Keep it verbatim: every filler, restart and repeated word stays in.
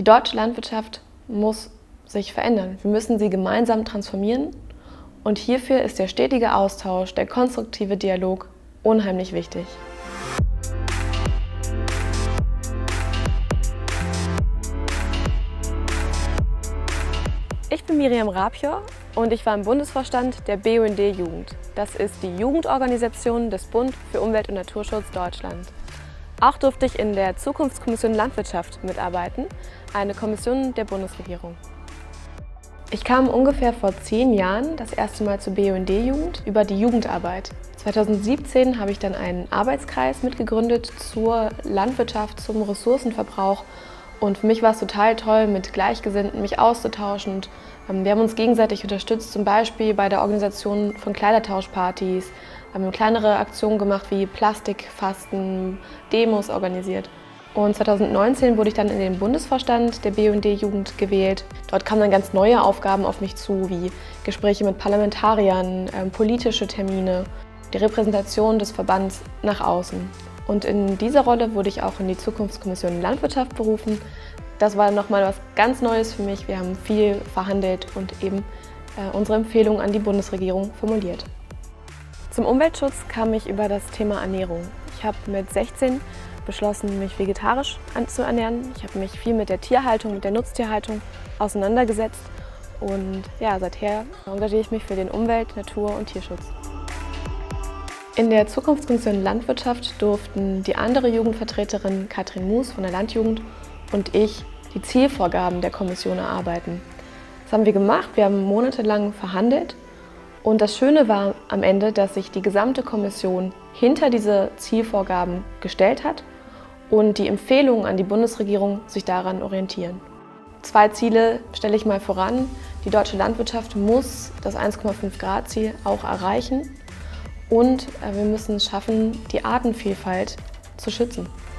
Die deutsche Landwirtschaft muss sich verändern. Wir müssen sie gemeinsam transformieren und hierfür ist der stetige Austausch, der konstruktive Dialog unheimlich wichtig. Ich bin Miriam Rapior und ich war im Bundesvorstand der B U N D-Jugend. Das ist die Jugendorganisation des Bund für Umwelt- und Naturschutz Deutschland. Auch durfte ich in der Zukunftskommission Landwirtschaft mitarbeiten, eine Kommission der Bundesregierung. Ich kam ungefähr vor zehn Jahren das erste Mal zur B U N D-Jugend über die Jugendarbeit. zweitausendsiebzehn habe ich dann einen Arbeitskreis mitgegründet zur Landwirtschaft, zum Ressourcenverbrauch. Und für mich war es total toll, mit Gleichgesinnten mich auszutauschen. Und, ähm, wir haben uns gegenseitig unterstützt, zum Beispiel bei der Organisation von Kleidertauschpartys. Wir haben kleinere Aktionen gemacht wie Plastikfasten, Demos organisiert. Und zweitausendneunzehn wurde ich dann in den Bundesvorstand der B U N D-Jugend gewählt. Dort kamen dann ganz neue Aufgaben auf mich zu, wie Gespräche mit Parlamentariern, äh, politische Termine, die Repräsentation des Verbands nach außen. Und in dieser Rolle wurde ich auch in die Zukunftskommission Landwirtschaft berufen. Das war nochmal was ganz Neues für mich. Wir haben viel verhandelt und eben äh, unsere Empfehlungen an die Bundesregierung formuliert. Zum Umweltschutz kam ich über das Thema Ernährung. Ich habe mit sechzehn beschlossen, mich vegetarisch zu ernähren. Ich habe mich viel mit der Tierhaltung, mit der Nutztierhaltung auseinandergesetzt und ja, seither engagiere ich mich für den Umwelt-, Natur- und Tierschutz. In der Zukunftskommission Landwirtschaft durften die andere Jugendvertreterin Katrin Mus von der Landjugend und ich die Zielvorgaben der Kommission erarbeiten. Das haben wir gemacht, wir haben monatelang verhandelt und das Schöne war am Ende, dass sich die gesamte Kommission hinter diese Zielvorgaben gestellt hat und die Empfehlungen an die Bundesregierung sich daran orientieren. Zwei Ziele stelle ich mal voran. Die deutsche Landwirtschaft muss das eins Komma fünf Grad Ziel auch erreichen. Und wir müssen es schaffen, die Artenvielfalt zu schützen.